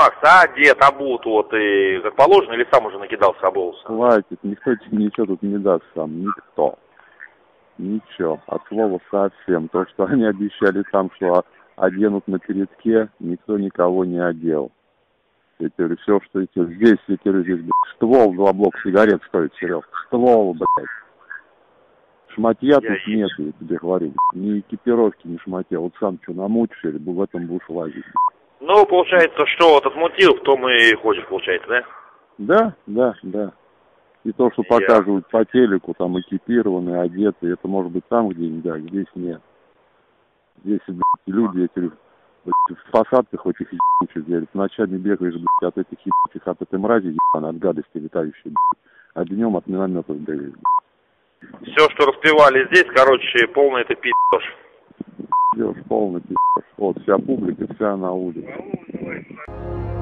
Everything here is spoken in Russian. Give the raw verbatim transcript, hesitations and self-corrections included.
Макс, а одет, обут, вот, и как положено, или сам уже накидался, обулся? Хватит, никто тебе ничего тут не даст сам, никто. Ничего, от слова совсем. То, что они обещали там, что оденут на передке, никто никого не одел. Я говорю, все, что эти, здесь, я говорю, здесь, блядь, ствол, два блока сигарет стоит, Серег. Ствол, блядь. Шматья тут Я нет, я тебе говорю. Ни экипировки, ни шматья. Вот сам что, намучишь, или в этом будешь лазить. Ну, получается, что вот отмутил, в том и хочешь, получается, да? Да, да, да. И то, что Я... показывают по телеку, там экипированные, одетые, это может быть там где-нибудь, да, здесь нет. Здесь, блядь, люди, эти, блядь, в посадках этих ебучих, говорят, ночами бегаешь, блядь, от этих ебучих, от этой мрази, ебаной, от гадости летающей, блядь, а днем от минометов бегаешь, блядь. Все, что распевали здесь, короче, полный это пи***ш. Пиздёж, полный пиздёж. Вот, вся публика, вся на улице.